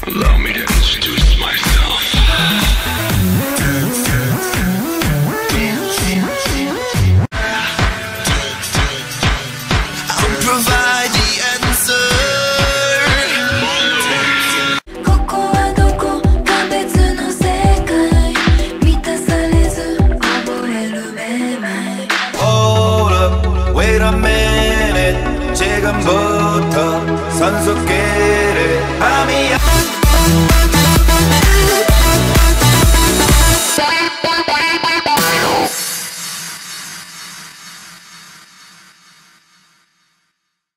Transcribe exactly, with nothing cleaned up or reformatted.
Allow me to introduce myself. I'll provide the answer. ここはどこか別の世界満たされず覚えるめまい Hold up, wait a minute. 지금